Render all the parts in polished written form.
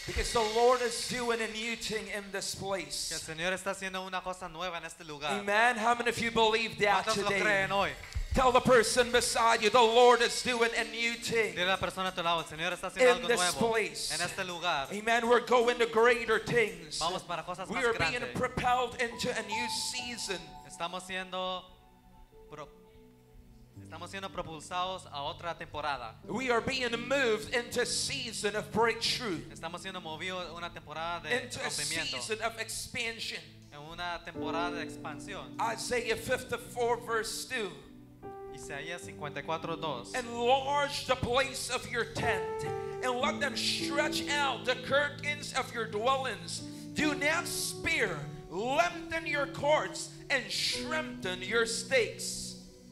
Because the Lord is doing a new thing in this Que el place. Señor está haciendo una cosa nueva en este lugar. Amen. How many of you believe that ¿Cuántos lo today? creen hoy? Tell the person beside you, the Lord is doing a new thing. Dile a la persona a tu lado, el Señor está haciendo In algo this nuevo place. en este lugar. Amen. We're going to greater things. Vamos para cosas We más are being grandes. propelled into a new season. Estamos siendo propulsados a otra temporada. We are being moved into a season of breakthrough, Estamos siendo movidos a una temporada de into a rompimiento, season of expansion. en una temporada de expansión. Isaiah 54 verse 2. Isaías 54:2. Enlarge the place of your tent, and let them stretch out the curtains of your dwellings. Do not spare, lengthen your cords, and strengthen your stakes.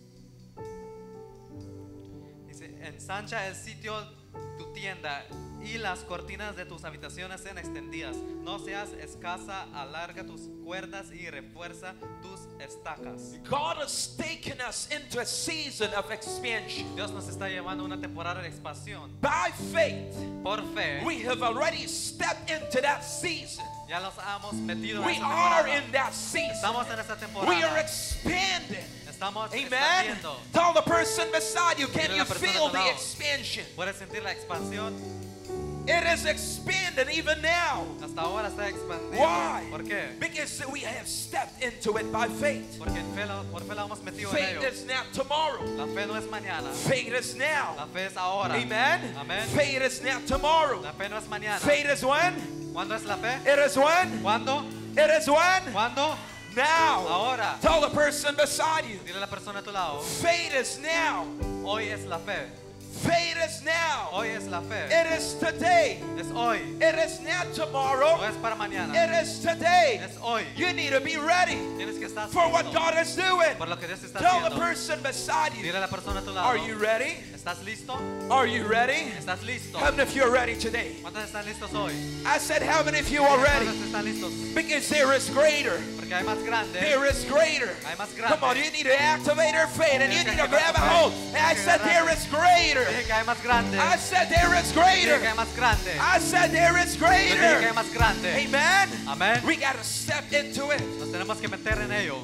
Dice, ensancha el sitio tu tienda y las cortinas de tus habitaciones sean extendidas. No seas escasa, alarga tus cuerdas y refuerza tus estacas. God has taken us into a season of expansion. Dios nos está llevando a una temporada de expansión. By faith, Por fe, we have already stepped into that season. ya los hemos metido en We esa are temporada. in that season. Estamos en esa We are temporada. expanding. Estamos Amen. expandiendo. Tell the person beside you, can Dile a you la persona a feel tu the lado. expansion? ¿Puedes sentir la expansión? It is expanding even now. Hasta ahora está expandiendo. Why? ¿Por qué? Because we have stepped into it by faith. Porque por fe la hemos metido en Faith ello. is not tomorrow. La fe no es mañana. Faith is now. La fe es ahora. Amen. Amen. Faith is not tomorrow. La fe no es mañana. Faith is when? ¿Cuándo es la fe? It is when? ¿Cuándo? It is when? ¿Cuándo? Now. Ahora. Tell the person beside you. Dile a la persona a tu lado. Faith is now. Hoy es la fe. Faith is now. Hoy es la fe. It is today. Es hoy. It is not tomorrow. No es para mañana. It is today. Es hoy. You need to be ready Tienes que estar for what listo God is doing. por lo que Dios está Tell the haciendo. person beside you, Dile a la persona a tu lado. are you ready? ¿Estás listo? Are you ready? ¿Estás listo? How many of you are ready today? ¿Cuántos están listos hoy? I said, how many of you are ready? ¿Cuántos están listos? Because there is greater. Porque hay más grande. There is greater. Hay más grande. Come on, you need to activate your faith and you need to grab a hold. And I said, there is greater. Dije que hay más grande. I said, there is Dije que hay greater. más grande. I said, there is Dije que hay greater. más grande. Amen. Amén. We got to step into it. Nos tenemos que meter en ello.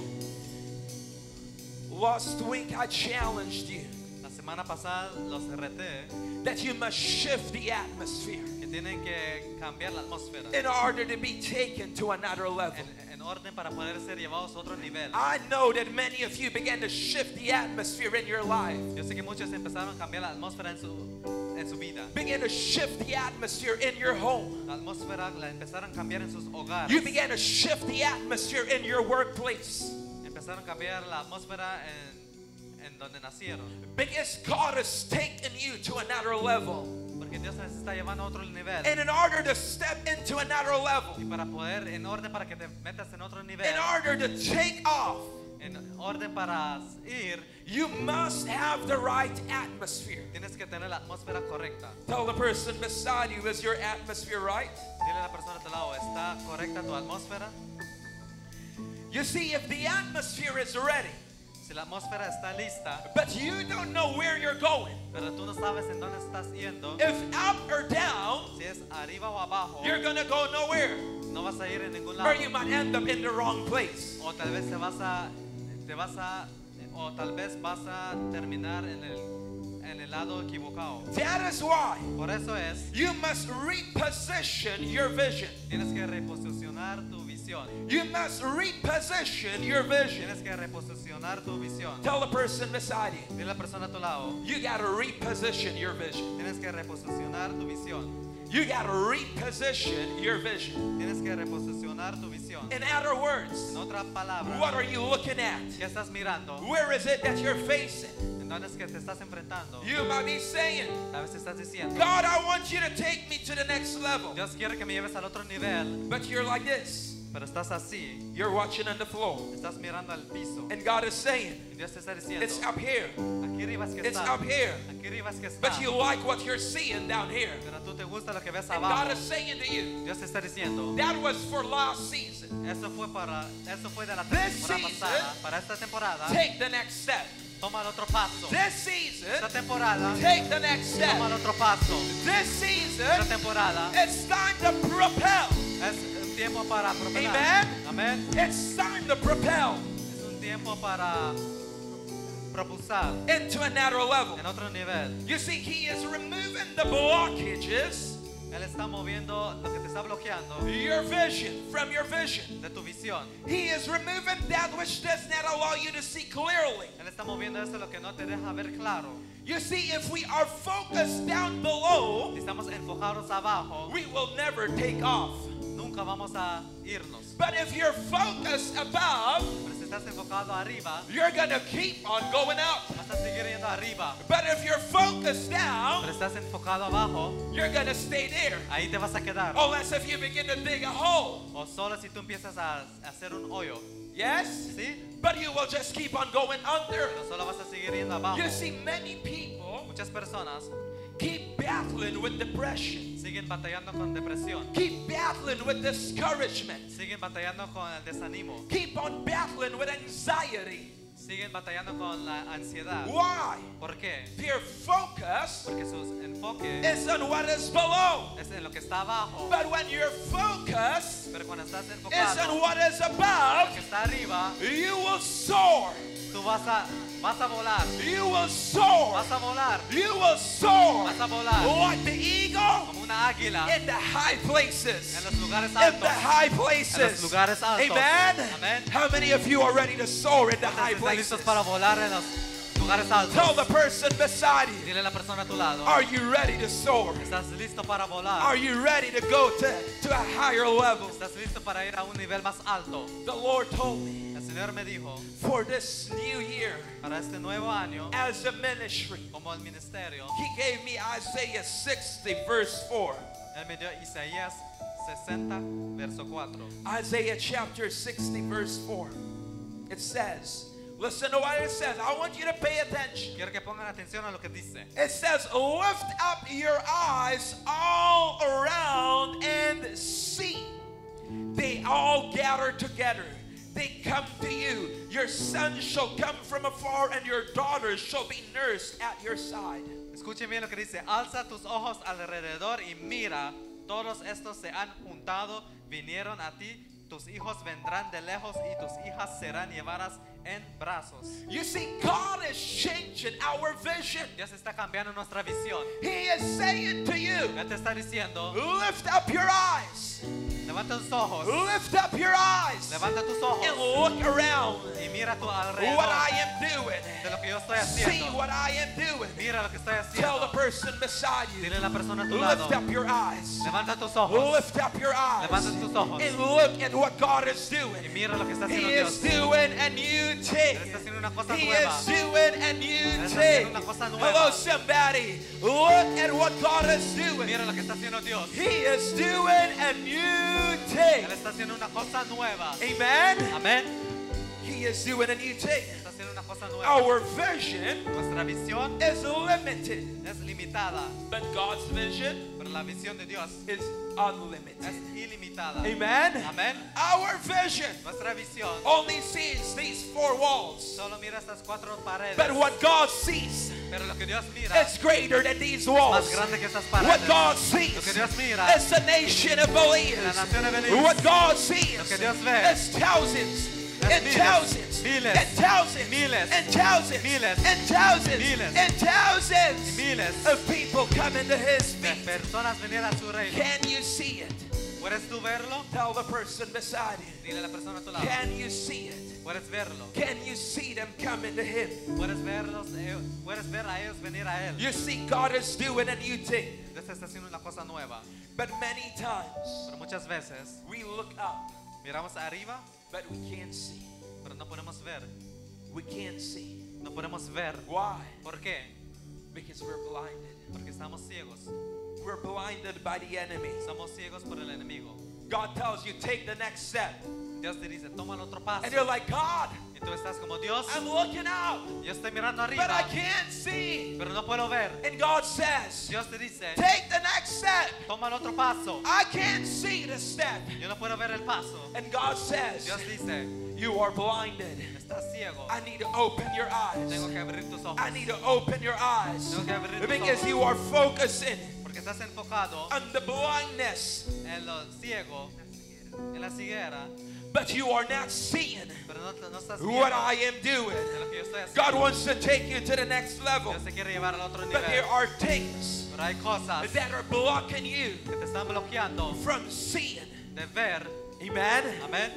Last week, I challenged you La semana pasada los reté that you must shift the atmosphere que tienen que cambiar la atmósfera in order to be taken to another level. en orden para poder ser llevados a otro nivel. I know that many of you began to shift the atmosphere in your life. Yo sé que muchos empezaron a cambiar la atmósfera en su vida. Began to shift the atmosphere in your home. La atmósfera la empezaron a cambiar en sus hogares. You began to shift the atmosphere in your workplace. Empezaron a cambiar la atmósfera en donde nacieron. Because God has taken you to another level. Porque Dios nos está llevando a otro nivel. And in order to step into another level, Y para poder, en orden para que te metas en otro nivel, in order to take off, en orden para ir, you must have the right atmosphere. tienes que tener la atmósfera correcta. Tell the person beside you, is your atmosphere right? Dile a la persona a tu lado, ¿está correcta tu atmósfera? You see, if the atmosphere is ready, Si la atmósfera está lista, but you don't know where you're going, pero tú no sabes en dónde estás yendo, if up or down, si es arriba o abajo, you're gonna go nowhere, no vas a ir en ningún or lado. you might end up in the wrong place. O tal vez o tal vez vas a terminar en el lado equivocado. That is why Por eso es, you must reposition your vision. tienes que reposicionar tu visión. You must reposition your vision. Tienes que reposicionar tu visión. Tell the person beside you, Dile a la persona a tu lado, you gotta reposition your vision. tienes que reposicionar tu visión. You gotta reposition your vision. Tienes que reposicionar tu visión. In other words, En otras palabras, what are you looking at? ¿qué estás mirando? Where is it that you're facing? ¿En dónde es que te estás enfrentando? You might be saying, Tal vez estás diciendo, God, I want you to take me to the next level. Dios quiere que me lleves al otro nivel, But you're like this. pero estás así, You're watching on the floor. estás mirando al piso. And God is saying, Y Dios te está diciendo, it's up here. aquí arriba es que It's está, up here. aquí arriba es que está. But you like what you're seeing down here. Pero tú te gusta lo que ves And abajo. God is saying to you, Dios te está diciendo, that was for last season. eso fue de la This temporada season, pasada. Para esta temporada, Take the next step. Toma el otro paso. This Esta season, temporada, take the next step. toma el otro paso. This Esta season, temporada it's time to propel. es un tiempo para propelar. Amen. Amén. It's time to propel Es un tiempo para propulsar into another level. en otro nivel. You see, He is removing the blockages, Él está moviendo lo que te está bloqueando your vision, from your vision. de tu visión. He is removing that which does not allow you to see clearly. Él está moviendo esto lo que no te deja ver claro. You see, if we are focused down below, Si estamos enfocados abajo, we will never take off. nunca vamos a irnos. But if you're focused above, Pero si estás enfocado arriba, you're going to keep on going up. vas a seguir yendo arriba. But if you're focused down, Pero estás enfocado abajo, you're going to stay there. ahí te vas a quedar. Unless if you begin to dig a hole. O solo si tú empiezas a hacer un hoyo. Yes? ¿Sí? But you will just keep on going under. Pero solo vas a seguir yendo abajo. You see, many people Muchas personas keep battling with depression, siguen batallando con depresión. keep battling with discouragement, Siguen batallando con el desánimo. keep on battling with anxiety. Siguen batallando con la ansiedad. Why? ¿Por qué? Their focus Porque su enfoque is on what is below. es en lo que está abajo. But when your focus Pero cuando estás is on enfocado what is en lo above, que está arriba, you will soar. tú vas a volar. You will soar. Vas a volar. You will soar Vas a volar like the eagle como una águila in the high places. en los lugares In altos. the high En los places. lugares altos. Amen. Amén. How many of you are ready to soar in the high ¿Están places? listos para volar en los lugares Tell the altos? person beside you, Dile a la persona a tu lado. are you ready to soar? ¿Estás listo para volar? Are you ready to go to a higher level? ¿Estás listo para ir a un nivel más alto? The Lord told me El Señor me dijo, for this new year para este nuevo año, as a ministry, como el ministerio, He gave me Isaiah 60 verse 4. Él me dio Isaías 60, verso 4. Isaiah chapter 60 verse 4. It says, listen to what it says. I want you to pay attention. Quiero que pongan atención a lo que dice. It says, lift up your eyes all around and see. They all gather together. They come to you. Your sons shall come from afar, and your daughters shall be nursed at your side. Escuchen bien lo que dice. Alza tus ojos alrededor y mira. Todos estos se han juntado, vinieron a ti. Tus hijos vendrán de lejos y tus hijas serán llevadas en brazos. You see, God is changing our vision. Dios está cambiando nuestra visión. He is saying to you, Él te está diciendo, lift up your eyes. levanta tus ojos, Lift up your eyes levanta tus and ojos look around y mira a tu what alrededor I am doing. de lo que yo estoy See haciendo. what I am doing. Mira lo que estoy Tell the haciendo. person beside you, Dile a la persona a tu lado, lift up your eyes. levanta tus ojos, Lift up your eyes levanta tus ojos and look at what God is y doing. mira lo que está haciendo He is Dios. doing a new thing. Él está haciendo una cosa He nueva. is doing a new Él está thing. haciendo una cosa nueva. Hello, somebody. Look at what God is doing. Mira lo que está haciendo Dios. He is doing a new thing. Él está haciendo una cosa nueva. Amen. Amén. He is doing a new thing. Está haciendo una cosa nueva. Our vision Nuestra visión is limited, es limitada, but God's vision pero la visión de Dios is es unlimited. ilimitada. Amen. Amén. Our vision Nuestra visión only sees these four walls, solo mira estas cuatro paredes. but what God sees Pero lo que Dios mira is greater than these más walls. grande que estas What paredes. God Lo sees que Dios mira is a nation of la believers. nación de Belice. What God sees Lo que Dios ve is thousands and miles, thousands miles, and thousands miles, and thousands miles, and thousands miles, and thousands miles of people coming to His de feet. personas venir a su reino. Can you see it? ¿Puedes tú verlo? Tell the person beside you. Dile a la persona a tu lado. Can you see it? ¿Puedes verlo? Can you see them coming to Him? ¿Puedes verlos? ¿Puedes ver a ellos venir a Él? You see, God is doing a new thing. Dios está haciendo una cosa nueva. But many times Pero muchas veces we look up, miramos arriba, but we can't see. pero no podemos ver. We can't see. No podemos ver. Why? ¿Por qué? Because we're blinded. Porque estamos ciegos. We're blinded by the enemy. Somos ciegos por el enemigo. God tells you, take the next step. Dios te dice, toma el otro paso. And you're like, God, Y tú estás como, Dios, I'm looking out, yo estoy mirando but I arriba, can't see. pero no puedo ver. And God says, Dios te dice, take the next step. toma el otro paso. I can't see the step. Yo no puedo ver el paso. And God says, Dios dice, you are blinded. estás ciego. I need to open your Tengo eyes. que abrir tus ojos. I need to open your eyes. Tengo que abrir tus Because ojos. you are focusing Porque estás enfocado on the blindness, en lo ciego, en la ceguera, but you are not seeing pero no estás what viendo I am doing. de lo que yo estoy haciendo. God wants to take you to the next level, Dios te quiere llevar al otro but there nivel. are things Pero hay cosas that are blocking you que te están bloqueando from seeing. de ver. Amen. Amén.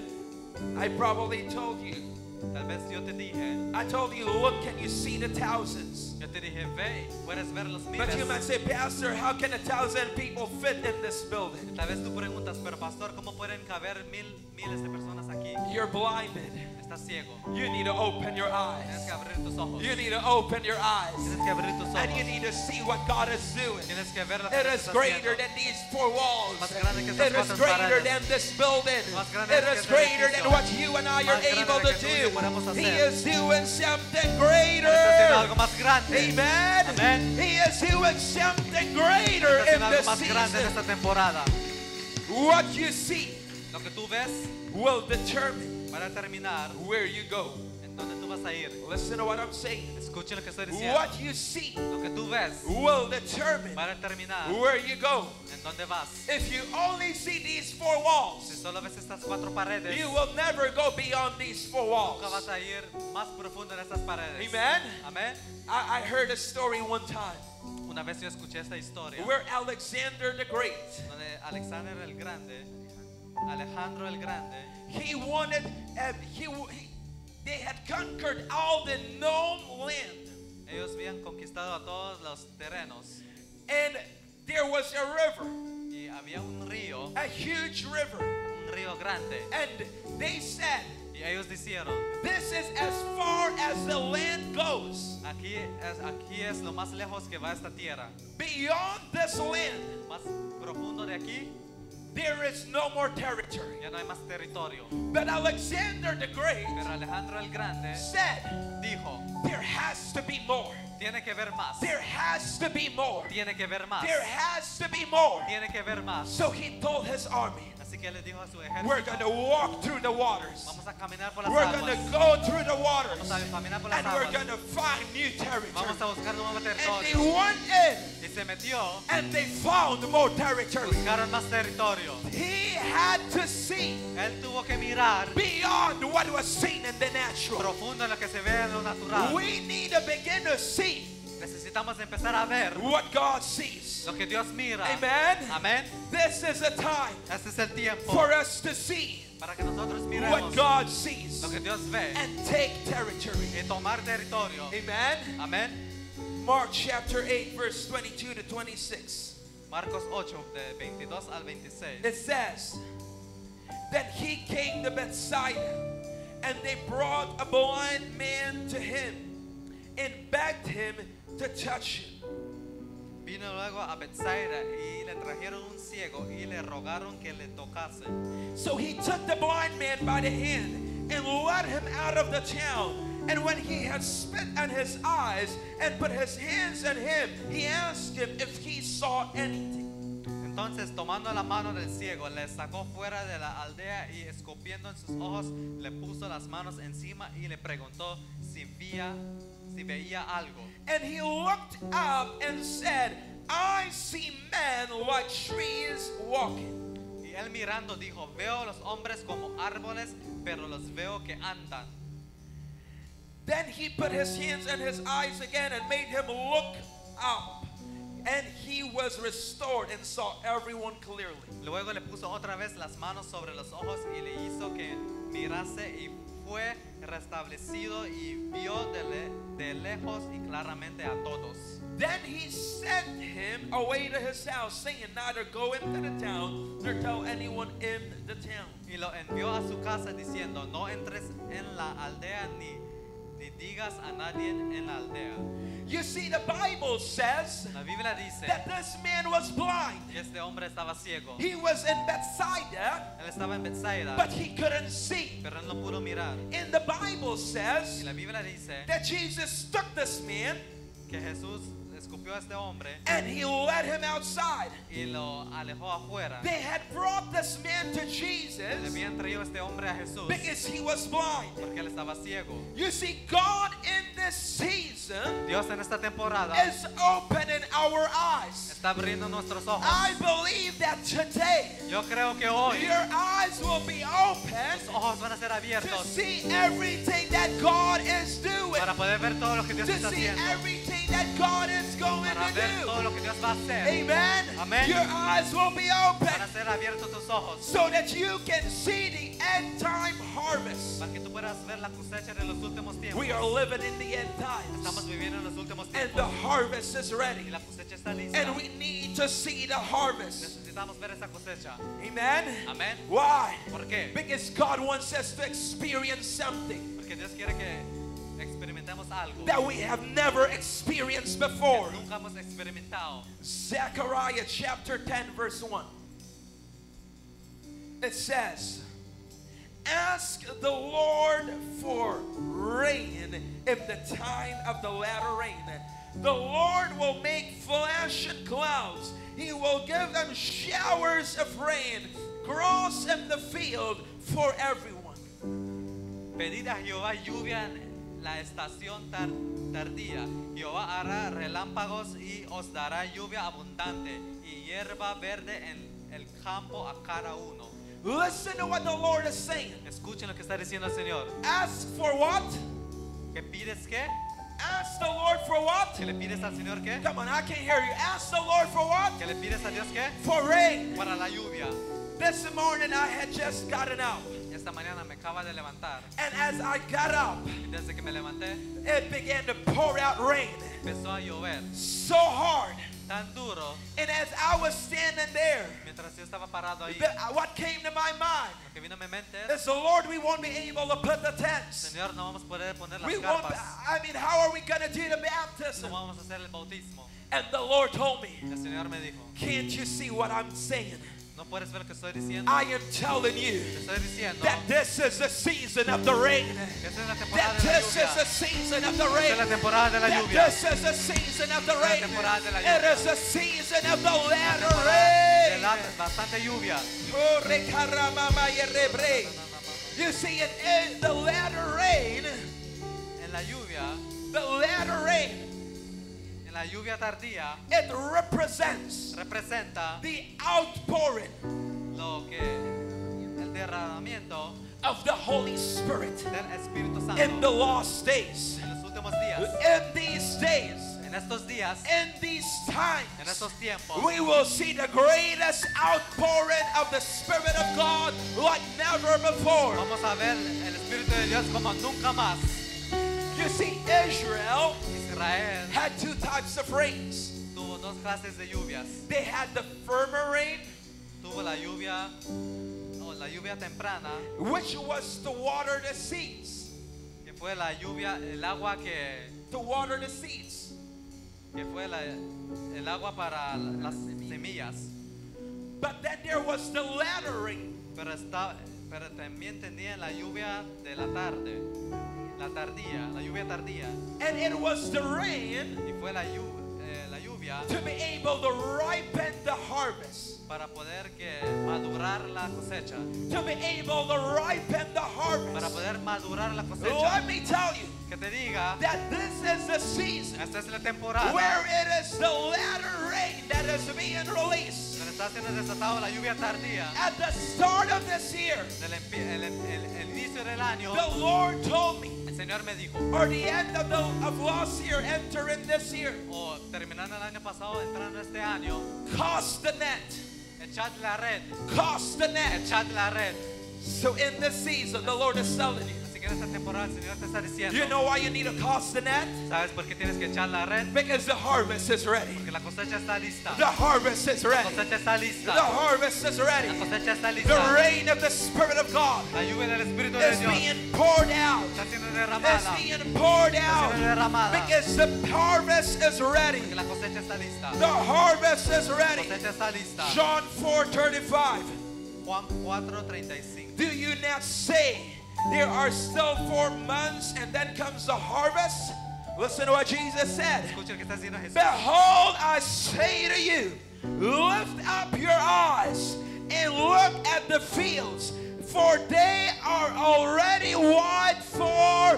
I probably told you. Tal vez yo te dije, I told you, look, can you see the thousands? yo te dije, ve, puedes ver los But you might miles. say, Pastor, how can 1,000 people fit in this building? Tal vez tú preguntas, pero pastor, ¿cómo pueden caber miles de personas aquí? You're blinded. Estás ciego. You need to open your Tienes eyes. que abrir tus ojos. You need to open your eyes. Tienes que abrir tus And you ojos. need to see what God is doing. Tienes que ver lo que It Dios is está greater haciendo. than these four walls. Más grande que estas It is cuatro greater paredes. than this building. Más grande It que is este greater edificio. than what you and I are Más grande able de to que tú y yo podemos do. hacer. He is doing something Él está haciendo greater. algo más grande. Amen. Amén. He is doing something greater Está in haciendo algo this más grande en season. esta temporada. What you see Lo que tú ves will determine para terminar where you go. en dónde tú vas a ir. Listen to what I'm saying. Escuche lo que estoy diciendo. What you see Lo que tú ves will determine para terminar where you go. en dónde vas. If you only see these four Si walls, solo ves estas cuatro paredes, you will never go beyond these four walls. nunca vas a ir más profundo en estas paredes. Amen. Amén. I heard a story one time Una vez yo escuché esta historia where Alexander the Great, donde Alexander el Grande, Alejandro el Grande, he wanted, they had conquered all the known land, ellos habían conquistado a todos los terrenos and there was a river, y había un río grande, and they said, y ellos dijeron, this is as far as the land goes. aquí es lo más lejos que va esta tierra. Beyond this land, Más profundo de aquí there is no more territory. ya no hay más territorio. But Alexander the Great Pero Alejandro el Grande said, dijo, there has to be more. tiene que ver más. There has to be more. Tiene que ver más. There has to be more. Tiene que ver más. So he told his army, Así que le dijo a su we're ejército, going to walk through the waters. vamos a caminar por las We're going aguas. to go through the waters. Vamos a caminar por las And we're aguas. going to find new territory. Vamos a buscar nuevo And they territorio. went in Y se metió, and they found more territory. buscaron más territorio. He had to see Él tuvo que mirar beyond what was seen in the natural. profundo en lo que se ve en lo natural. We need to begin to see Necesitamos empezar a ver what God sees. lo que Dios mira. Amen. Amén. This is a time Este es el tiempo for us to see para que nosotros what miremos God sees lo que Dios ve and take territory. y tomar territorio. Amen. Amén. Mark chapter 8, verse 22 to 26. Marcos 8, de 22 al 26. It says, then he came to Bethsaida, and they brought a blind man to him and begged him to touch him. Vino luego a Bethsaida y le trajeron un ciego y le rogaron que le tocase. So he took the blind man by the hand and led him out of the town. And when he had spit on his eyes and put his hands on him, he asked him if he saw anything. Entonces, tomando la mano del ciego, le sacó fuera de la aldea y escupiendo en sus ojos, le puso las manos encima y le preguntó si veía algo. And he looked up and said, I see men like trees walking. Y él mirando dijo, veo los hombres como árboles, pero los veo que andan. Then he put his hands on his eyes again and made him look up. And he was restored and saw everyone clearly. Luego le puso otra vez las manos sobre los ojos y le hizo que mirase y fue restablecido y vio de lejos y claramente a todos. Then he sent him away to his house, saying, neither go into the town nor tell anyone in the town. Y lo envió a su casa diciendo, no entres en la aldea ni ni digas a nadie en la aldea. You see, the Bible says La Biblia dice that this man was blind. que este hombre estaba ciego. He was in Bethsaida, Él estaba en Bethsaida, but he couldn't see. pero él no pudo mirar. And the Bible Y says la Biblia dice that Jesus took this man que Jesús escupió a este hombre and he led him outside. y lo alejó afuera. They had brought this man to Le Jesus habían traído a este hombre a Jesús because he was blind. porque él estaba ciego. You see, God in this season Dios en esta temporada is opening our eyes. está abriendo nuestros ojos. I believe that today Yo creo que hoy your eyes will be open tus ojos van a ser to abiertos see everything that God is doing, para poder ver todo lo que Dios to está see haciendo, everything that God is going para to ver do. todo lo que Dios va a hacer. Amen. Amen. Your eyes will be Van open a ser abiertos tus ojos so that you can see the end time harvest. para que tú puedas ver la cosecha de los últimos tiempos. We are living in the end Estamos times, viviendo en los últimos and the tiempos harvest is y ready, la cosecha está lista. and we need to see the harvest. Necesitamos ver esa cosecha. Amen. Amén. Why? ¿Por qué? Because God wants us to experience something Porque Dios quiere que experimentemos algo that we have never experienced before. que nunca hemos experimentado. Zechariah chapter 10 verse 1. It says, ask the Lord for rain in the time of the latter rain. The Lord will make flash and clouds. He will give them showers of rain, grass in the field for everyone. Pedid a Jehová lluvia en la estación tardía. Jehová hará relámpagos y os dará lluvia abundante y hierba verde en el campo a cada uno. Listen to what the Lord is saying. Escuchen lo que está diciendo el Señor. Ask for what? ¿Qué pides qué? Ask the Lord for what? ¿Qué le pides al Señor qué? Come on, I can't hear you. Ask the Lord for what? ¿Qué le pides a Dios qué? For rain. Para la lluvia. This morning I had just gotten up. Esta mañana me acaba de levantar And as I got up, y desde que me levanté it began to pour out rain empezó a llover so hard. tan duro. And as I was standing there, Mientras yo estaba parado ahí, what came to my mind lo que vino a mi mente is, es, the Lord, we won't be able to put the tents. Señor, no vamos a poder poner las We won't, carpas. I mean, how are we going to do the baptism? ¿Cómo vamos a hacer el bautismo? And the Lord told me, El Señor me dijo, can't you see what I'm saying? ¿no puedes ver lo que estoy diciendo? I am telling you Te estoy diciendo that this is the season of the rain. que esta es la That temporada de la this is the lluvia. season of the Esta es rain. la temporada de la That lluvia. this is the season of the Esta es la rain. temporada de la It lluvia. is the season of the latter De la- rain. bastante lluvia. Oh, rekaramama yerebre. You see, in the latter rain, En la lluvia tardía, it represents representa the outpouring lo que el derramamiento of the Holy Spirit del Espíritu in Santo the last days. en los últimos días. In these days, En estos días, in these en times, estos tiempos, we will see the greatest outpouring of the Spirit of God like never before. vamos a ver el Espíritu de Dios como nunca más. You see, Israel Israel had two types of rains. tuvo dos clases de lluvias. They had the firmer rain, Tuvo la lluvia, la lluvia temprana, which was to water the seeds. que fue la lluvia, el agua To water the seeds. que fue el agua para las semillas. But then there was the latter rain, Pero también tenía la lluvia de la tarde, la lluvia tardía, and it was the rain y fue la lluvia to be able to ripen the harvest. para poder que madurar la cosecha, To be able to ripen the para harvest. poder madurar la Let cosecha. me tell you Que te diga, that this is the season esta es la temporada where it is the latter rain that is being released. donde está siendo desatado la lluvia tardía. At the start of this year, El inicio del año, the Lord told me, el Señor me dijo, or the end of last year, entering this year, o terminando el año pasado, entrando este año, cast the net, echad la red, cast the net. echad la red. So in this season, the Lord is telling you, Así que Porque en esta temporada el Señor te está diciendo, You know why you need to cast the net? ¿sabes por qué tienes que echar la red? Because the harvest is ready. Porque la cosecha está lista. The harvest is La ready. cosecha está lista. The harvest is La ready. cosecha está The lista. rain of the Spirit of God La lluvia del Espíritu de is Dios being poured out. está siendo Is derramada. being poured Está siendo out. derramada. Because the harvest is ready. Porque la cosecha está lista. The harvest is La ready. cosecha está lista. John 4:35. Juan 4:35. Do you not say there are still 4 months and then comes the harvest? Listen to what Jesus said. Escucha lo que está diciendo Jesús. Behold, I say to you, lift up your eyes and look at the fields, for they are already white for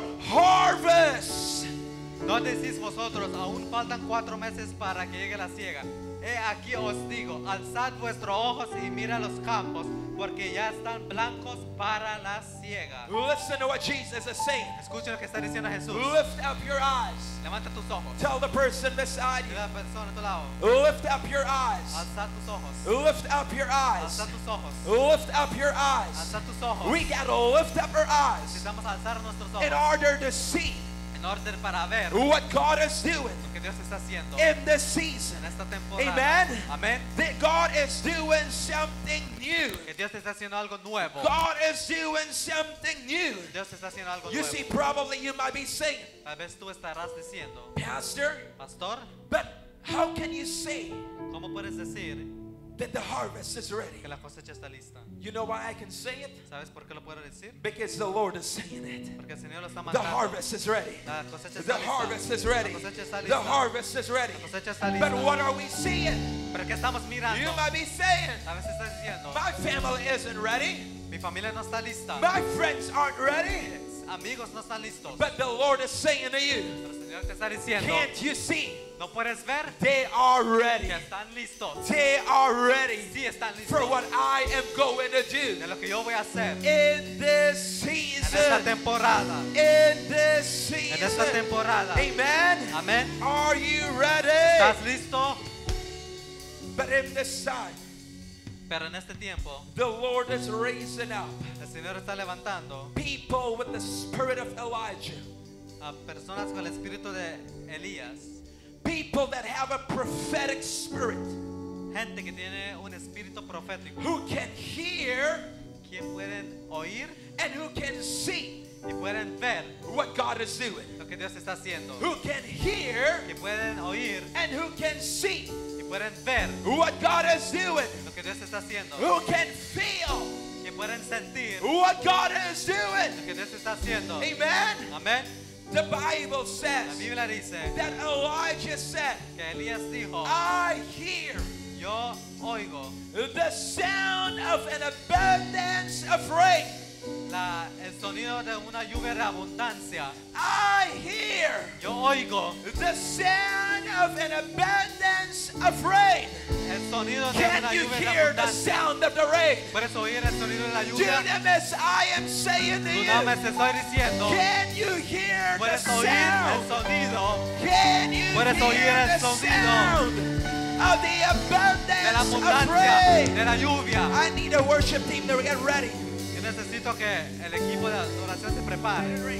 harvest. ¿No decís vosotros, aún faltan 4 meses para que llegue la siega? He aquí os digo, alzad vuestros ojos y mira los campos, porque ya están blancos para la siega. Listen to what Jesus is saying. Escucha lo que está diciendo Jesús. Lift up your eyes. Levanta tus ojos. Tell the person beside Dile you, a la persona a tu lado. lift up your eyes. Alza tus ojos. Lift up your eyes. Alza tus ojos. Lift up your eyes. Alza tus ojos. We gotta lift up our eyes Necesitamos alzar nuestros in ojos order to see en orden para ver what God is doing lo que Dios está haciendo in this season. en esta temporada. Amen. Amén. That God is doing something new. Que Dios está haciendo algo nuevo. God is doing something new. Dios está haciendo algo You nuevo. see, probably you might be saying, Tal vez tú estarás diciendo, Pastor, pastor, but how can you say ¿cómo puedes decir that the harvest is ready? que la cosecha está lista? You know why I can say it? ¿Sabes por qué lo puedo decir? Because the Lord is saying it. Porque el Señor lo está The mandando. harvest is ready. La cosecha The está lista. harvest is ready. La cosecha está The lista. harvest is ready. La cosecha está But lista. what are we seeing? ¿Pero qué estamos mirando? You might be saying, A veces estás diciendo, my family isn't ready. mi familia no está lista. My friends aren't ready. Amigos no están listos. But the Lord is saying to you, Pero el Señor te está diciendo, can't you see? ¿no puedes ver They are ready. que están listos? They are ready Sí están listos for what I am going to do de lo que yo voy a hacer in this en esta season. temporada. In this En esta season. temporada. Amen. Amén. Are you ready? ¿Estás listo? But in this time, Pero en este tiempo, the Lord is raising up el Señor está levantando people with the spirit of Elijah, a personas con el espíritu de Elías, people that have a prophetic spirit, gente que tiene un espíritu profético, who can hear que pueden oír and who can see y pueden ver what God is doing, lo que Dios está haciendo, who can hear que pueden oír and who can see y pueden ver what God is doing, lo que Dios está haciendo, who can feel que pueden sentir what God is lo doing. que Dios está haciendo. Amen. Amén. The Bible La says Biblia dice that Elijah said, que Elías dijo, I hear yo oigo the sound of an abundance of rain. el sonido de una lluvia de abundancia. I hear Yo oigo the sound of an abundance of rain. el sonido de Can una you lluvia de hear the abundancia. sound of the rain? ¿Puedes oír el sonido de la lluvia? Dunamis, I am saying to Dunamis, you, te estoy diciendo, can you hear the puedes oír el sound? sonido Can you Puedes oír hear el the sonido sound of the de la abundance of abundancia, rain? de la lluvia. I need a worship team to get ready. Yo necesito que el equipo de adoración se prepare.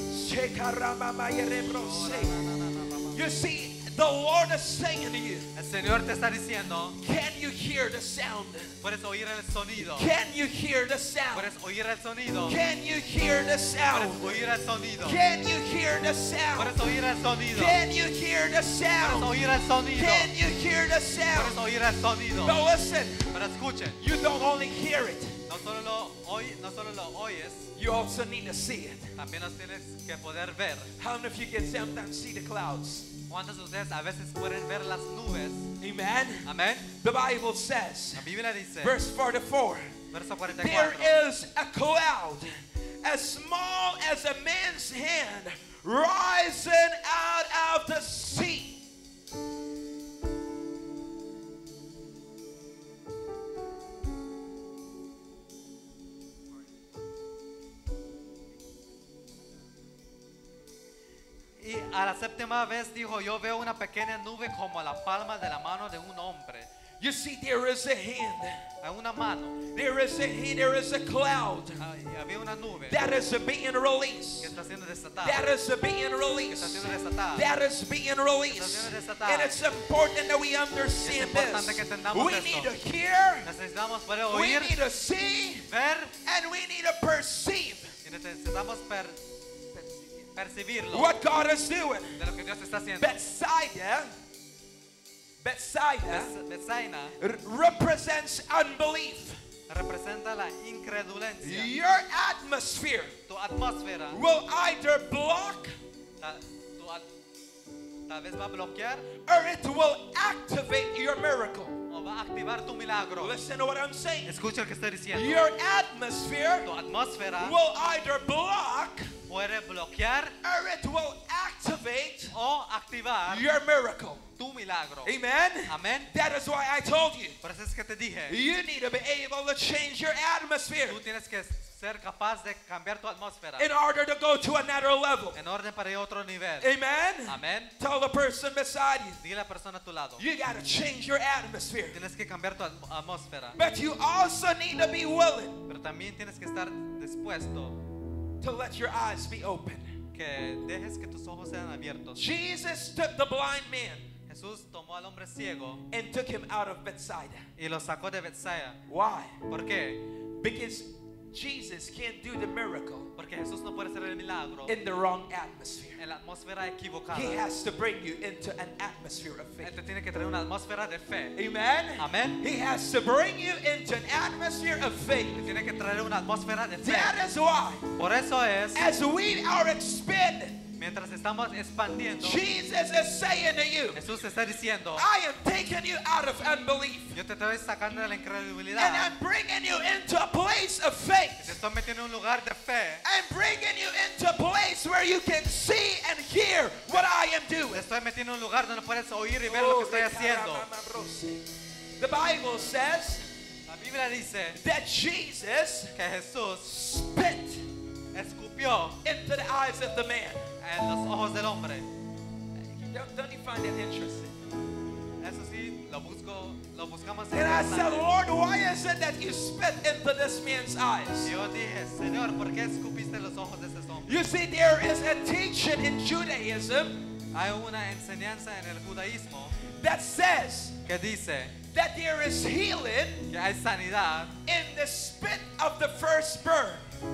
You see, the Lord is saying to you, El Señor te está diciendo, can you hear the sound? puedes oír el sonido. Can you hear the sound? Puedes oír el sonido. Can you hear the sound? Puedes oír el sonido. Can you hear the sound? Puedes oír el sonido. Can you hear the Puedes sound? oír el sonido. Can you hear the Puedes sound? oír el sonido. But listen, Pero escuchen, you don't only hear it, no solo lo oyes, you also need to see it. también los tienes que poder ver. How many of you can sometimes see the clouds? ¿Cuántos de ustedes a veces pueden ver las nubes? Amen. Amén. The Bible says, La Biblia dice, verse 44, verso 44, there is a cloud as small as a man's hand rising out of the sea. Y a la séptima vez dijo, yo veo una pequeña nube como la palma de la mano de un hombre, You see, there is a hand. Hay una mano. There is a hand. There is a cloud Y había una nube that is being que released. está siendo desatada. That is being Que está released. siendo desatada. That is being released. And it's important that we understand importante que this. entendamos We esto. need to hear, Necesitamos poder we oír, need to see, ver and we need to perceive y necesitamos percibirlo what God is doing. de lo que Dios está haciendo. Bethsaida Betsaida represents unbelief. representa la incredulencia. Your atmosphere Tu atmósfera will either block tal vez va a bloquear or it will activate your miracle. o va a activar tu milagro. Listen to what I'm saying. Escucha lo que estoy diciendo. Your atmosphere Tu atmósfera will either block puede bloquear or it will activate o activar your miracle. tu milagro. Amen. Amén. That is why I told you. Por eso es que te dije, You need to be able to change your atmosphere tú tienes que ser capaz de cambiar tu atmósfera in order to go to another level. en orden para ir a otro nivel. Amen. Amén. Tell the person beside you, Dile a la persona a tu lado, you got to change your atmosphere. tienes que cambiar tu atmósfera, But you also need to be willing pero también tienes que estar dispuesto to let your eyes be open. que dejes que tus ojos sean abiertos. Jesus took the blind man Jesús tomó al hombre ciego and took him out of Bethsaida. y lo sacó de Betsaida. Why? ¿Por qué? Because Jesus can't do the miracle Porque Jesús no puede hacer el milagro in the wrong atmosphere. en la atmósfera equivocada. He has to bring you into an atmosphere of Él faith. te tiene que traer una atmósfera de fe. Amen. Amén. He has to bring you into an atmosphere of faith. Te tiene que traer una atmósfera de fe. That is why, Por eso es, as we are expanding, mientras estamos expandiendo, Jesus is saying to you, Jesús te está diciendo, I am taking you out of unbelief yo te estoy sacando de la and incredulidad. I'm bringing you into a place of faith. Te estoy metiendo en un lugar de fe. I'm bringing you into a place where you can see and hear what I am Te doing. estoy metiendo en un lugar donde puedes oír y ver lo que estoy haciendo. The Bible says La Biblia dice that Jesus que Jesús spit escupió into the eyes of the man. en los ojos del hombre. Don't you find that interesting? Eso sí, lo buscamos And I said, interesante. Lord, why is it that you spit into this man's eyes? Y yo dije, Señor, ¿por qué escupiste en los ojos de ese hombre? You see, there is a teaching in Judaism Hay una enseñanza en el judaísmo that says que dice that there is healing que hay sanidad in the spit of the firstborn.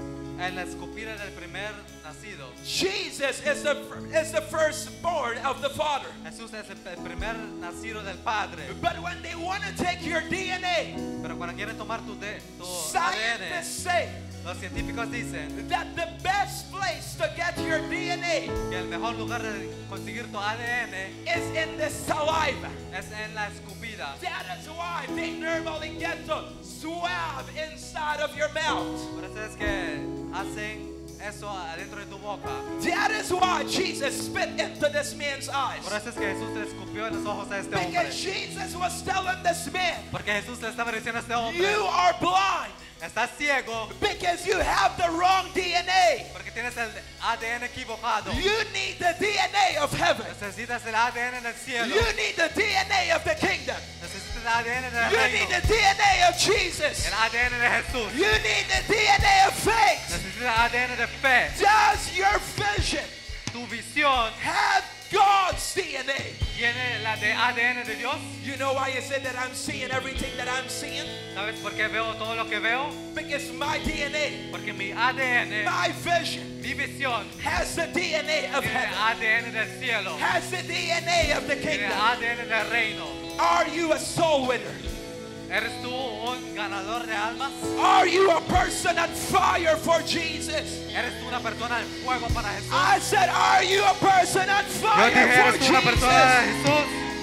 en la escupida del primer nacido. Jesus is the firstborn of the Father. Jesús es el primer nacido del Padre. But when they want to take your DNA, Pero cuando quieren tomar tu ADN, scientists say los científicos dicen that the best place to get your DNA que el mejor lugar de conseguir tu ADN is in the saliva. es en la escupida. That is why they normally get the swab inside of your mouth. Por eso es que hacen eso adentro de tu boca. That is why Jesus spit into this man's eyes. Por eso es que Jesús le escupió en los ojos a este hombre. Because Jesus was telling this man, Porque Jesús le estaba diciendo a este hombre, you are blind estás ciego because you have the wrong DNA. porque tienes el ADN equivocado. You need the DNA of heaven. Necesitas el ADN del cielo. You need the DNA of the kingdom. Necesitas el ADN del You need reino. the DNA of Jesus. El ADN de Jesús. You need the DNA of faith. Necesitas el ADN de fe. Does your vision Tu visión have God's DNA? tiene la de ADN de Dios. You know why is it that I'm seeing everything that I'm seeing? ¿Sabes por qué veo todo lo que veo? Because my DNA, Porque mi ADN, my vision, mi visión, has the DNA of tiene heaven, ADN del cielo. has the DNA of the Tiene kingdom. ADN del reino. Are you a soul winner? ¿Eres tú un ganador de almas? Are you a person on fire for Jesus? ¿Eres tú una persona en fuego para Jesús? I said, are you a person on Yo fire dije, for ¿eres tú una persona de Jesus?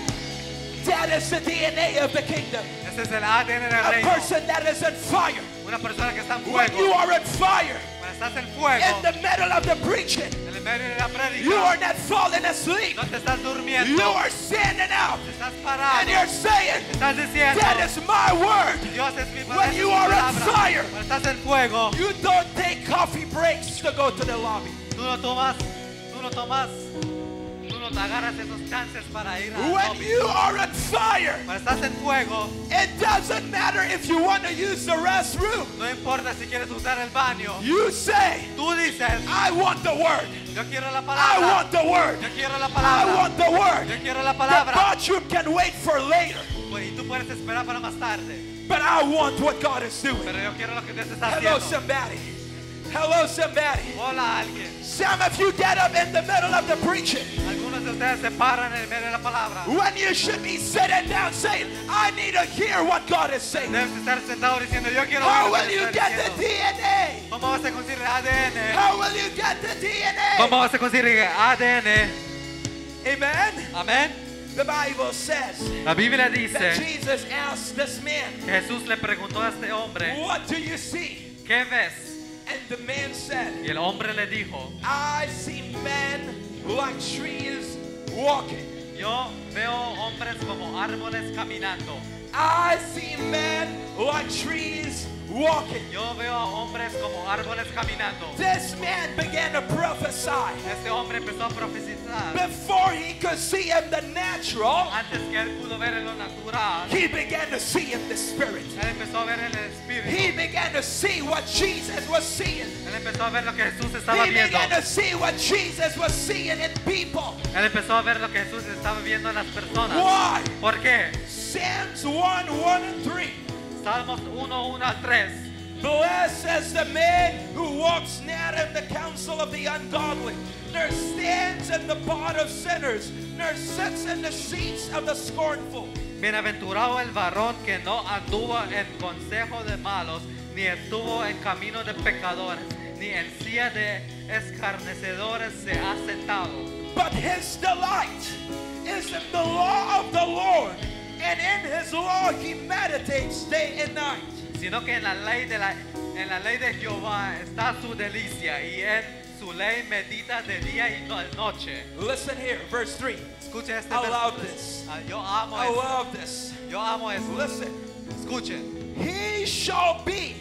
Jesús? That is the DNA of the kingdom. Ese es el ADN del A reino. person that is on fire. Una persona que está en When you fuego. are on fire, Cuando estás en in fuego, the middle of the preaching, en el medio de la you are prédica, not falling asleep. no te estás You durmiendo, are standing out te estás and parado, you're saying, estás diciendo, that is my word. Dios es mi When palabra. you are on fire, Cuando estás en fuego, you don't take coffee breaks to go to the lobby. tú no agarras esos chances para ir a When you are on fire, Cuando estás en fuego, it doesn't matter if you want to use the restroom. no importa si quieres usar el baño. You say, Tú dices, I want the word. yo quiero la I palabra. want the word. Yo quiero la I palabra. want the word. Yo quiero la The palabra. bathroom can wait for later, Y tú puedes esperar para más tarde. but I want what God is doing. Pero yo quiero lo que Dios está Hello, haciendo. somebody. Hello, somebody. Hola alguien. Some of you get up in the middle of the preaching Algunos de ustedes se paran en el medio de la palabra. when you should be sitting down saying, I need to hear what God is saying. Debes estar sentado diciendo, yo quiero How oír lo will que you Dios get está the diciendo. DNA? ¿Cómo vas a conseguir ADN? How will you get the DNA? ¿Cómo vas a conseguir ADN? Amen. Amén. The Bible says La Biblia that dice Jesus asked this man, que Jesús le preguntó a este hombre, what do you see? ¿qué ves? And the man said, Y el hombre le dijo, I see men like trees walking. yo veo hombres como árboles caminando. I see men like trees walking. Yo veo a hombres como árboles caminando. This man began to prophesy. Este hombre empezó a profetizar. Before he could see in the natural, Antes que él pudo ver en lo natural, he began to see in the spirit. él empezó a ver en el espíritu. He began to see what Jesus was seeing. Él empezó a ver lo que Jesús estaba He viendo. began to see what Jesus was seeing in people. Él empezó a ver lo que Jesús estaba viendo en las personas. Why? ¿Por qué? Psalms 1:1 and 3. Salmos 1:1 al 3. Blessed is the man who walks not in the counsel of the ungodly, nor stands in the path of sinners, nor sits in the seats of the scornful. Bienaventurado el varón que no anduvo en consejo de malos, ni estuvo en camino de pecadores, ni en silla de escarnecedores se ha sentado. But his delight is in the law of the Lord, and in his law he meditates day and night. Sino que en la ley de Jehová está su delicia, y en su ley medita de día y de noche. Listen here, verse 3. Escuche este I verso. love this. Yo amo I eso. love this. Yo amo eso. Listen. Escuchen. He shall be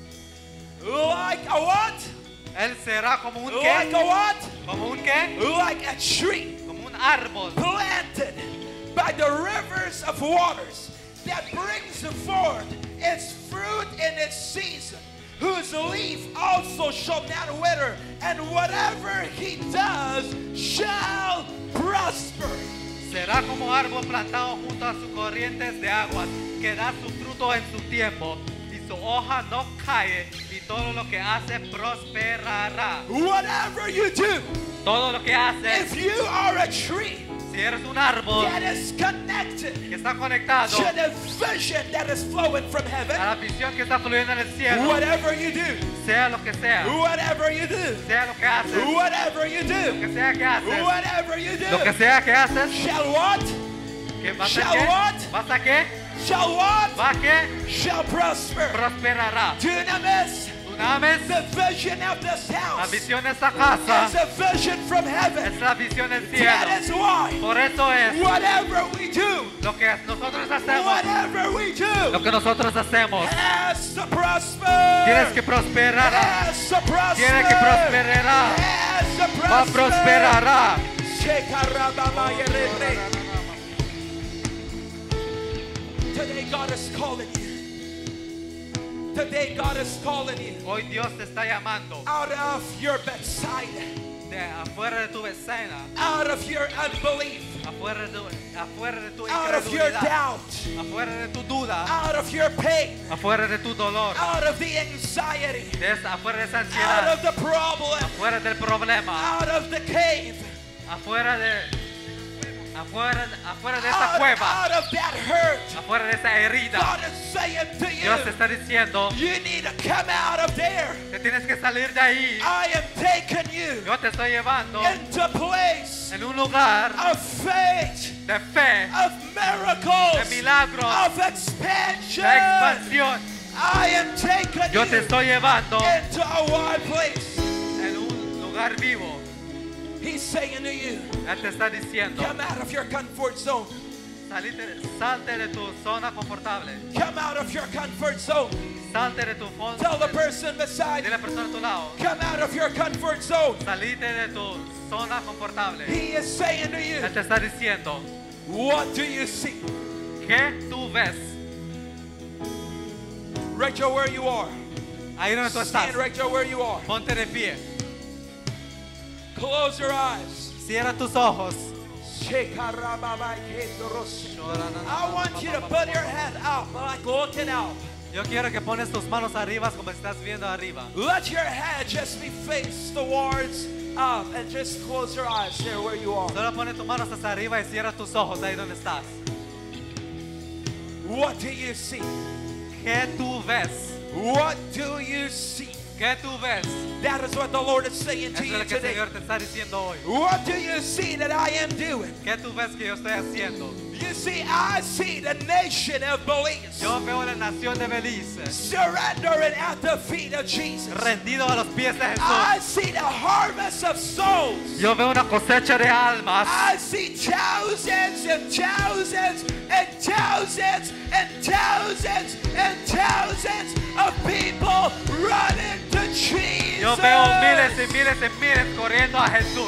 like a what? Él será como un Like qué? a what? Como un qué? Like a tree Como un árbol planted by the rivers of waters that brings forth its fruit in its season, whose leaf also shall not wither, and whatever he does shall prosper. será como árbol plantado junto a sus corrientes de aguas, que da su fruto en su tiempo, y su hoja no cae, y todo lo que hace prosperará. Whatever you do, Todo lo que hace, if you are a tree si eres un árbol that is connected que está conectado to the vision that is flowing from a heaven, la visión que está fluyendo en el cielo, whatever you do, sea lo que sea, whatever you do, sea lo que haces, whatever you lo do, que sea que haces, whatever you lo que do, sea que haces, shall what? que vas a Shall qué, what? vas a qué, Shall what? va a qué, Shall prosper. prosperará. Dunamis, Dunamis, the vision of this la house visión de esta is casa a vision from heaven. es la visión del That cielo. is why Por eso es whatever we do, lo que nosotros hacemos, whatever we lo do, que nosotros hacemos, has to prosper. tienes que prosperar, Has to prosper. tiene que prosperará, Has to va a prosper. prosperará. Today God is calling you. Today God is calling you Hoy Dios te está llamando out of your bedside, de afuera de tu escena, out of your unbelief, afuera de tu out of your incredulidad, doubt, afuera de tu duda, out of your pain, afuera de tu dolor, out of the anxiety, afuera de esa out ansiedad, of the problem, afuera del problema, out of the cave, afuera de esa cueva, out of that hurt. afuera de esa herida. God is saying to Dios te you, está diciendo, you need to come out of there. que tienes que salir de ahí. I am taking you Yo te estoy llevando into a place en un lugar of faith, de fe, of miracles, de milagros, of expansion. de expansión. I am taking Yo te you estoy llevando into a wild place. en un lugar vivo. He's saying to you, Él te está diciendo, come out of your comfort zone. Salte de tu zona confortable. Come out of your comfort zone. Salte de tu fondo. Tell the person beside Dile you, a la persona a tu lado. come out of your comfort zone. Salite de tu zona confortable. He is saying to you, Él te está diciendo, what do you see? ¿qué tú ves? Right there where you are. Ahí donde tú estás. Stand right there where you are. Ponte de pie. Close your eyes. Cierra tus ojos. I want you to put your head up, like looking up. Yo quiero que pones tus manos arriba como estás viendo arriba. Let your head just be faced towards up and just close your eyes there where you are. Solo pone tus manos hasta arriba y cierra tus ojos ahí donde estás. What do you see? ¿Qué tú ves? What do you see? ¿Qué tú ves? That is what the Lord is saying Eso to es you lo que el today. Señor te está diciendo hoy. What do you see that I am doing? ¿Qué tú ves que yo estoy haciendo? You see, I see the nation of Belize Yo veo la nación de Belice surrendering at the feet of Jesus. rendido a los pies de I Jesús. see the harvest of souls. Yo veo una cosecha de almas. I see thousands and thousands and thousands and thousands and thousands of people running to Jesus. Yo veo miles y miles y miles corriendo a Jesús.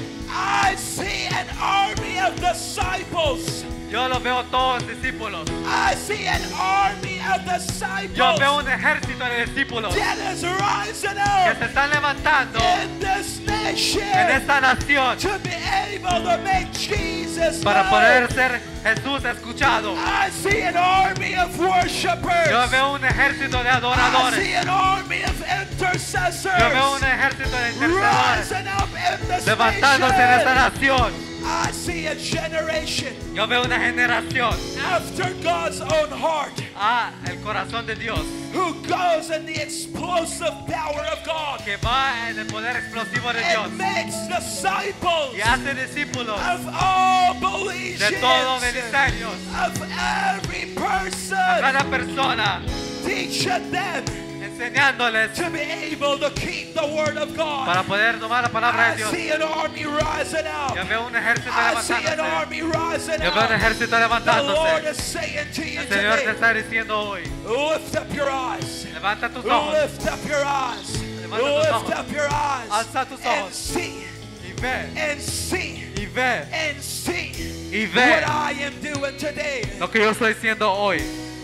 I see an army of disciples. Yo los veo todos discípulos. I see an army of disciples Yo veo un ejército de discípulos that is rising que up se están levantando in this nation en esta nación to be able to make Jesus para known. poder ser Jesús escuchado. I see an army of worshipers. Yo veo un ejército de I adoradores. see an army of intercessors Yo veo un ejército de intercesores rising up in this levantándose en esta nation. nación. I see a generation Yo veo una generación after God's own heart el corazón de Dios who goes in the explosive power of God que va en el poder explosivo de Dios and makes disciples y hace discípulos of all Belizeans, de todos beliceños, of every a person, cada persona, teaching them enseñándoles to be able to keep the word of God. para poder tomar la palabra I de Dios. see an army rising up. Yo veo un ejército I see an levantándose. army rising Yo veo un up. ejército The Lord levantándose. is saying to you El Señor te today, está diciendo hoy, lift up your eyes. levanta tus ojos Lift up your eyes. Levanta tus Lift ojos. up your eyes. Alza tus And ojos. see. y ve, And see. y ve, And see. y ve What I am doing today. lo que yo estoy haciendo hoy.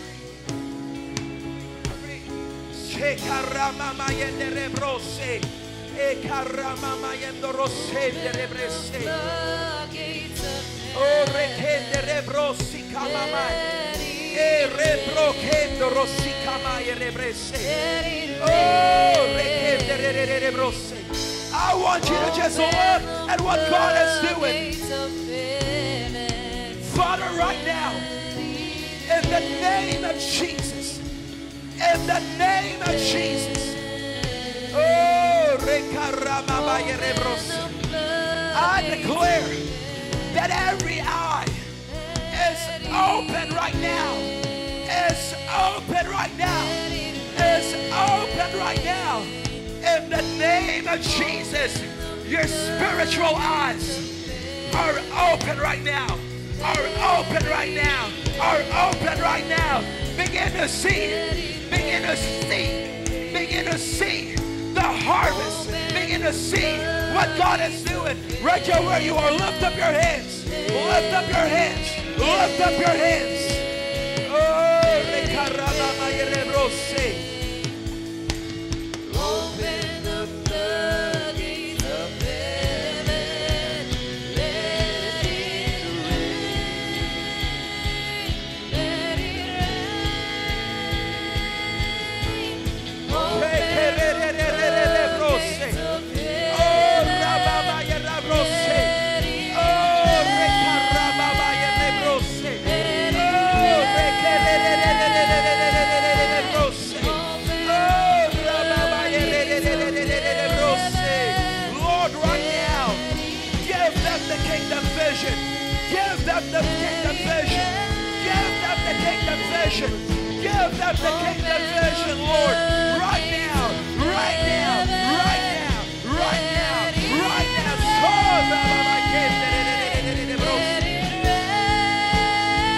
Shekaramamayende rebrose. Ekaramamayendo rosende rebrese. Oh, rekende rebrosi kamamai. Rebrokendo rosi kamai rebrese. Oh, rekende rebrose. I want you to just look at what God is doing. Father, right now, in the name of Jesus, in the name of Jesus, oh, I declare that every eye is open right now, is open right now, is open right now. In the name of Jesus, your spiritual eyes are open right now, are open right now, are open right now. Begin to see, begin to see, begin to see the harvest. Begin to see what God is doing right here where you are. Lift up your hands, lift up your hands, lift up your hands. Oh, rekarama yerebrose. Open the floodgates of heaven, let it rain, let it rain. Open the floodgates of heaven, let it Lord, right now, give them the kingdom vision. Give them the kingdom vision. Give them the kingdom vision. Give them the kingdom vision, Lord. Right now, right now, right now, right now, right now.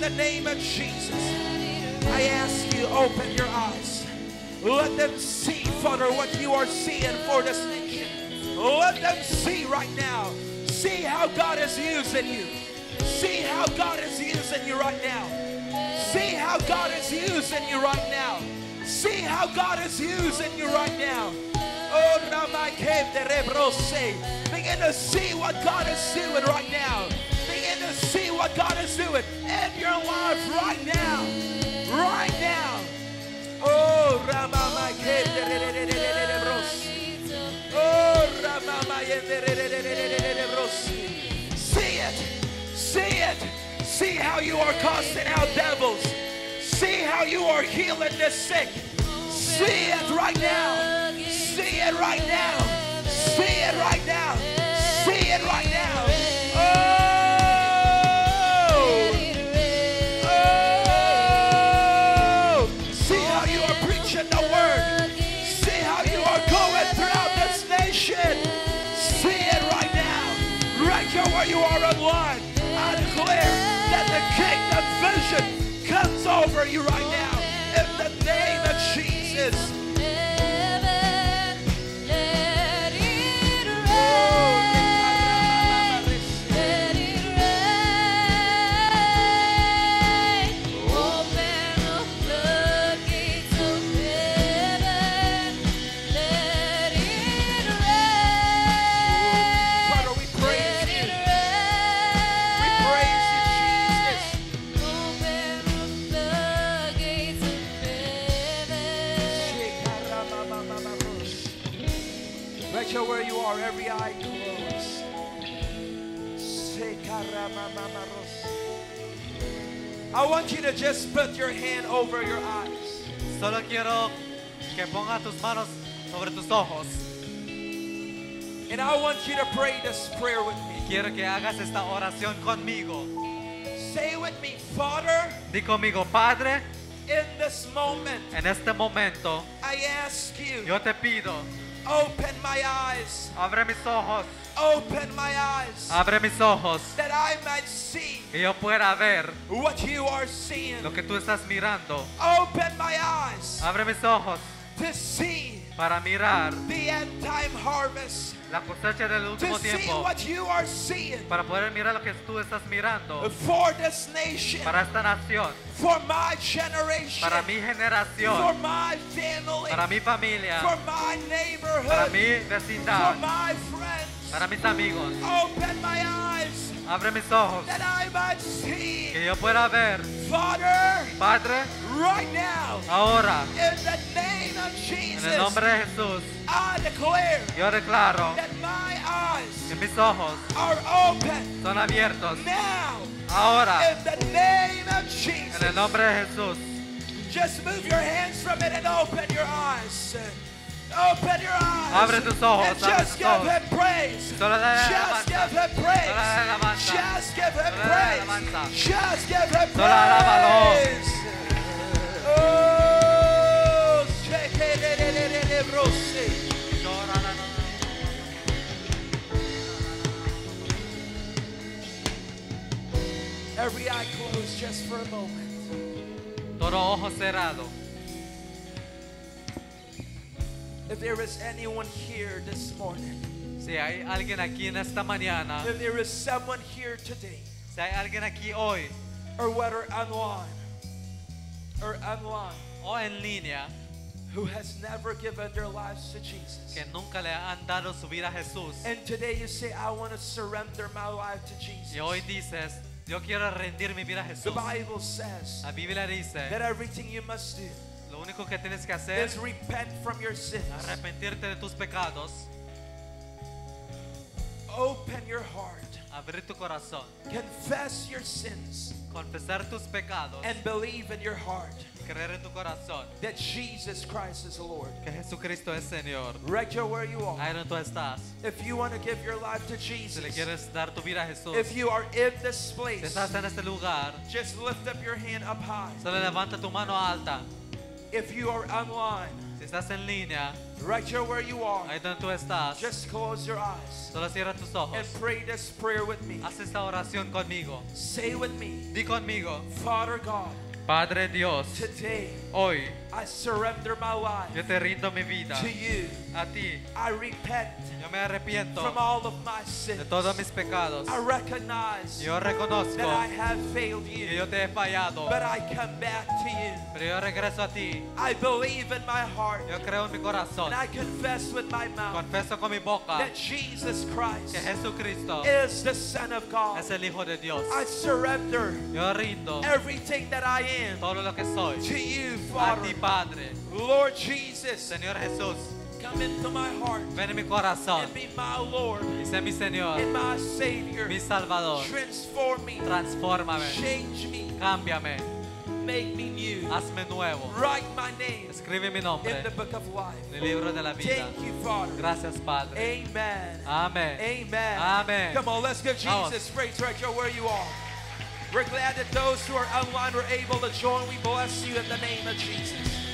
the name of Jesus, I ask you, open your eyes. Let them see, Father, what you are seeing for this nation. Let them see right now. See how God is using you. See how God is using you right now. See how God is using you right now. See how God is using you right now. Oh, begin to see what God is doing right now. Begin to see what God is doing in your life right now. Right now. Oh, see it. See it. See how you are casting out devils. See how you are healing the sick. See it right now. See it right now. See it right now. See it right now. Oh! See how you are preaching the word. See how you are going throughout this nation. See it right now. Right here where you are online. I declare that the kingdom vision comes over you right now. In the name of Jesus. Where you are, every eye closed. I want you to just put your hand over your eyes. Solo quiero que ponga tus manos sobre tus ojos. And I want you to pray this prayer with me. Quiero que hagas esta oración conmigo. Say with me, Father, Di conmigo, Padre, in this moment, en este momento I ask you, yo te pido, open my eyes, abre mis ojos, open my eyes, abre mis ojos, that I might see que yo pueda ver what you are seeing. lo que tú estás mirando. Open my eyes Abre mis ojos to see para mirar the end time harvest, la cosecha del to último see tiempo, what you are seeing para poder mirar lo que tú estás mirando for this nation, para esta nación, for my generation, para mi for generación, my family, para mi familia, for my para neighborhood, mi for vecindad, my friends. para mis amigos. Open my eyes Abre mis ojos, that I might see. que yo pueda ver, Father, Padre, right now, ahora, in the name of en Jesus, el nombre de Jesús, I declare yo declaro that my eyes que mis ojos are open son abiertos. now. Ahora, In the name of en Jesus. el nombre de Jesús, Just move your hands from it and open your eyes. Open your eyes. abre tus ojos, And abre just tus give ojos. him praise. Solo dale Just give alabanza. him praise. Solo dale alabanza. Just give him Solo dale praise. alabanza. Just give him Solo alábalo. praise. Oh, shekelelelelebrosi. Every eye closed just for a moment. Todo ojo cerrado. If there is anyone here this morning, Si hay alguien aquí en esta mañana, if there is someone here today, si hay alguien aquí hoy or whether online, o en línea who has never given their lives to Jesus, que nunca le han dado su vida a Jesús, and today you say, I want to surrender my life to Jesus. y hoy dices, yo quiero rendir mi vida a The Jesús. Bible says La Biblia dice, that everything you must do lo único que tienes que hacer is repent from your sins. es arrepentirte de tus pecados, Open your heart. abrir tu corazón, Confess your sins confesar tus pecados, and believe in your heart creer en tu corazón that Jesus Christ is the Lord. que Jesucristo es Señor. Right here where you are. Ahí donde tú estás, If you want to give your life to si le Jesus, quieres dar tu vida a Jesús, if you are in this si place, estás en este lugar, just lift up your hand up high. solo levanta tu mano alta. If you are online, Si Si estás en línea, right here where you are, ahí donde tú estás, just close your eyes solo cierra tus ojos. and pray this prayer with me. Haz esta oración conmigo. Say with me, Di conmigo, Father God, Padre Dios, today hoy I surrender my life yo te rindo mi vida to you. a ti. I repent Yo me arrepiento from all of my sins. de todos mis pecados. I recognize Yo reconozco that I have failed que you, yo te he fallado, but I come back to you. pero yo regreso a ti. I believe in my heart Yo creo en mi corazón. and I confess with my mouth Confeso con mi boca that Jesus Christ que Jesucristo is the Son of God. es el Hijo de Dios. I surrender Yo rindo everything that I am todo lo que soy to you, a Father. ti, Padre. Lord Jesus, Señor Jesús, come into my heart ven en mi corazón and be my Lord y sé mi Señor, and my Savior. mi Salvador. Transform me, Transfórmame, change me, cámbiame, make me new. hazme nuevo. Write my name Escribe mi in nombre the book of life. en el libro de la vida. Thank you, Father. Gracias, Padre. Amen. Amén. Amen. Amen. Come on, let's give Vamos. Jesus praise right here where you are. We're glad that those who are online were able to join. We bless you in the name of Jesus.